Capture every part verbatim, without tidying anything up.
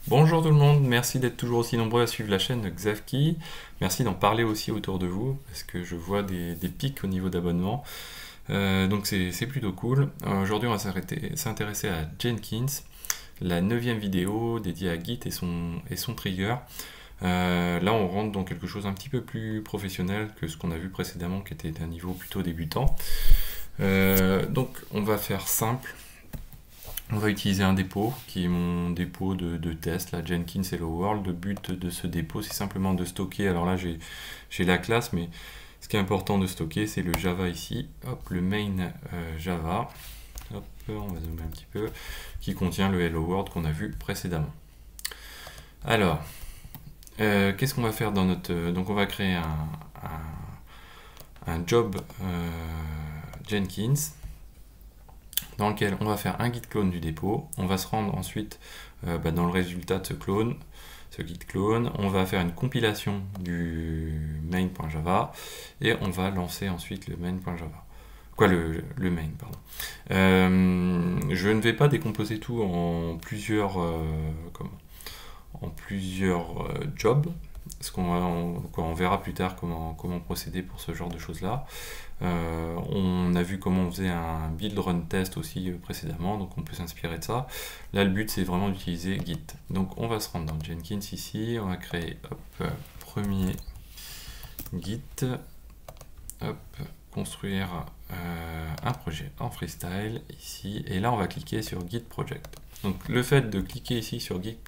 Bonjour tout le monde, merci d'être toujours aussi nombreux à suivre la chaîne Xavki. Merci d'en parler aussi autour de vous, parce que je vois des, des pics au niveau d'abonnement. Euh, donc c'est c'est plutôt cool. Euh, Aujourd'hui on va s'arrêter- s'intéresser à Jenkins, la neuvième vidéo dédiée à Git et son, et son trigger. Euh, là on rentre dans quelque chose un petit peu plus professionnel que ce qu'on a vu précédemment qui était d'un niveau plutôt débutant. Euh, donc on va faire simple. On va utiliser un dépôt, qui est mon dépôt de, de test, la Jenkins Hello World. Le but de ce dépôt, c'est simplement de stocker. Alors là, j'ai j'ai la classe, mais ce qui est important de stocker, c'est le Java ici. Hop, le main euh, Java. Hop, on va zoomer un petit peu, qui contient le Hello World qu'on a vu précédemment. Alors, euh, qu'est-ce qu'on va faire dans notre... Donc on va créer un, un, un job euh, Jenkins, dans lequel on va faire un git clone du dépôt. On va se rendre ensuite euh, bah, dans le résultat de ce clone, ce git clone. On va faire une compilation du main.java et on va lancer ensuite le main.java. Quoi, le, le main, pardon. Euh, je ne vais pas décomposer tout en plusieurs, euh, comment, en plusieurs euh, jobs. Parce qu'on on, on verra plus tard comment, comment procéder pour ce genre de choses-là. Euh, on a vu comment on faisait un build run test aussi précédemment, donc on peut s'inspirer de ça. Là, le but, c'est vraiment d'utiliser Git. Donc, on va se rendre dans Jenkins ici, on va créer, hop, premier Git, hop, construire euh, un projet en freestyle ici, et là, on va cliquer sur Git Project. Donc, le fait de cliquer ici sur Git,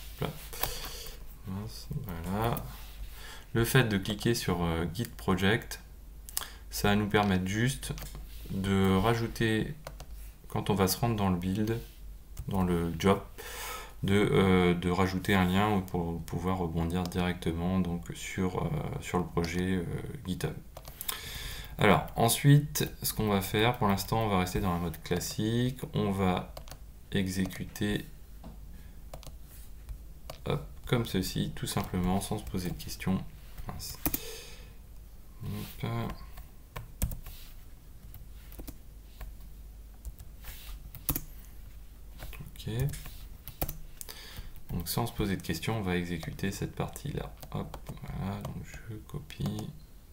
voilà, le fait de cliquer sur euh, Git Project, ça va nous permettre juste de rajouter, quand on va se rendre dans le build, dans le job, de, euh, de rajouter un lien pour pouvoir rebondir directement donc, sur, euh, sur le projet euh, GitHub. Alors, ensuite, ce qu'on va faire, pour l'instant, on va rester dans un mode classique. On va exécuter hop, comme ceci, tout simplement, sans se poser de questions. Mince. Hop. Ok. Donc sans se poser de questions, on va exécuter cette partie-là. Hop, voilà, donc je copie.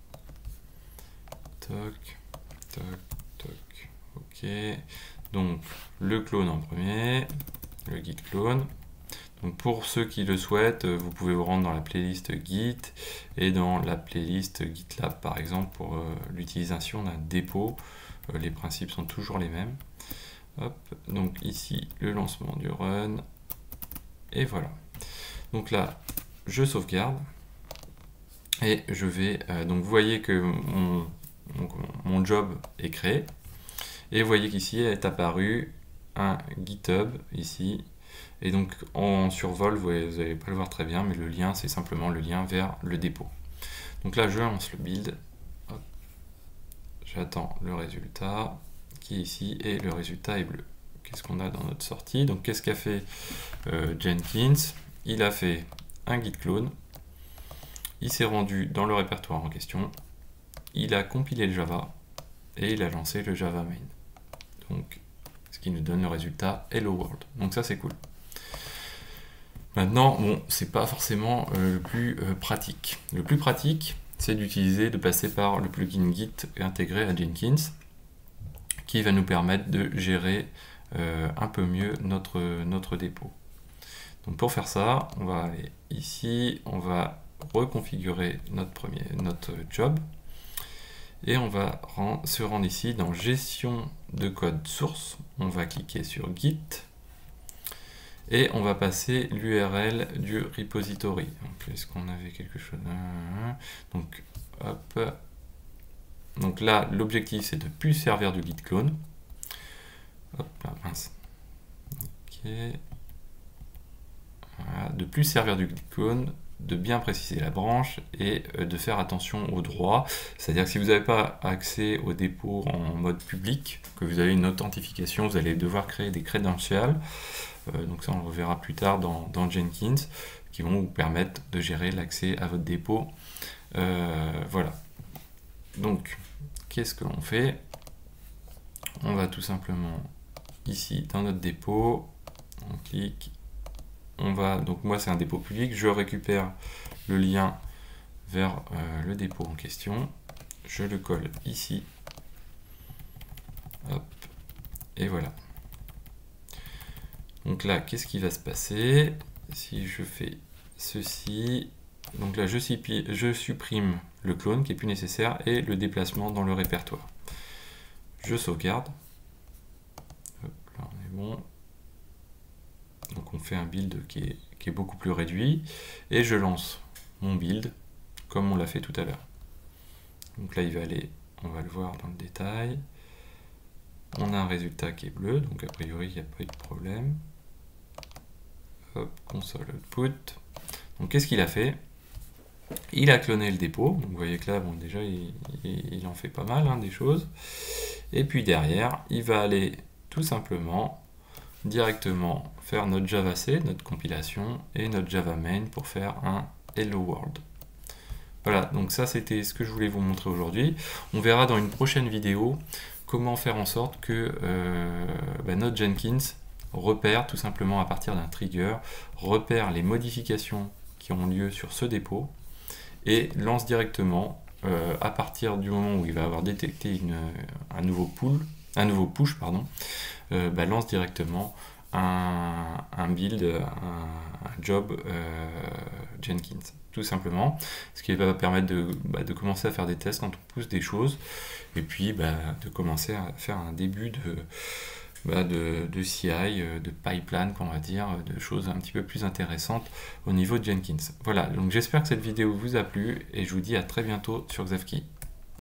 Toc, toc, toc. Ok. Donc le clone en premier, le git clone. Donc pour ceux qui le souhaitent, vous pouvez vous rendre dans la playlist Git et dans la playlist GitLab par exemple pour euh, l'utilisation d'un dépôt. Euh, les principes sont toujours les mêmes. Hop, donc ici le lancement du run. Et voilà. Donc là, je sauvegarde. Et je vais... Euh, donc vous voyez que mon, mon, mon job est créé. Et vous voyez qu'ici est apparu un GitHub, ici. Et donc en survol, vous n'allez pas le voir très bien, mais le lien, c'est simplement le lien vers le dépôt. Donc là, je lance le build. J'attends le résultat, qui est ici, et le résultat est bleu. Qu'est-ce qu'on a dans notre sortie? Donc qu'est-ce qu'a fait euh, Jenkins? Il a fait un git clone, il s'est rendu dans le répertoire en question, il a compilé le Java et il a lancé le Java main. Donc ce qui nous donne le résultat Hello World. Donc ça c'est cool. Maintenant, bon, c'est pas forcément euh, le plus euh, pratique. Le plus pratique, c'est d'utiliser, de passer par le plugin Git intégré à Jenkins, qui va nous permettre de gérer euh, un peu mieux notre, notre dépôt. Donc pour faire ça, on va aller ici, on va reconfigurer notre, premier, notre job, et on va rend, se rendre ici dans gestion de code source, on va cliquer sur Git, et on va passer l'U R L du repository. Donc est-ce qu'on avait quelque chose? Donc hop. Donc là, l'objectif c'est de ne plus servir du git clone. Hop, là, mince. Ok. Voilà, de plus servir du git clone, de bien préciser la branche et de faire attention aux droits. C'est-à-dire que si vous n'avez pas accès au dépôt en mode public, que vous avez une authentification, vous allez devoir créer des credentials. Euh, donc ça, on le reverra plus tard dans, dans Jenkins, qui vont vous permettre de gérer l'accès à votre dépôt. Euh, voilà. Donc, qu'est-ce que l'on fait? On va tout simplement ici dans notre dépôt, on clique on va, donc moi c'est un dépôt public, je récupère le lien vers euh, le dépôt en question, je le colle ici, hop, et voilà. Donc là, qu'est-ce qui va se passer si je fais ceci? Donc là, je, je supprime le clone qui est plus nécessaire et le déplacement dans le répertoire. Je sauvegarde. Hop, là, on est bon. Donc on fait un build qui est, qui est beaucoup plus réduit. Et je lance mon build comme on l'a fait tout à l'heure. Donc là, il va aller, on va le voir dans le détail. On a un résultat qui est bleu, donc a priori, il n'y a pas eu de problème. Hop, console output. Donc qu'est-ce qu'il a fait? Il a cloné le dépôt, donc vous voyez que là, bon, déjà, il, il, il en fait pas mal, hein, des choses. Et puis derrière, il va aller tout simplement, directement, faire notre javac, notre compilation, et notre java main pour faire un hello world. Voilà, donc ça, c'était ce que je voulais vous montrer aujourd'hui. On verra dans une prochaine vidéo comment faire en sorte que euh, bah, notre Jenkins repère tout simplement à partir d'un trigger, repère les modifications qui ont lieu sur ce dépôt, et lance directement, euh, à partir du moment où il va avoir détecté une, un nouveau pull, un nouveau push, pardon, euh, bah, lance directement un, un build, un, un job euh, Jenkins, tout simplement, ce qui va permettre de, bah, de commencer à faire des tests quand on pousse des choses, et puis bah, de commencer à faire un début de Bah de, de C I, de pipeline, qu'on va dire, de choses un petit peu plus intéressantes au niveau de Jenkins. Voilà, donc j'espère que cette vidéo vous a plu et je vous dis à très bientôt sur Xavki.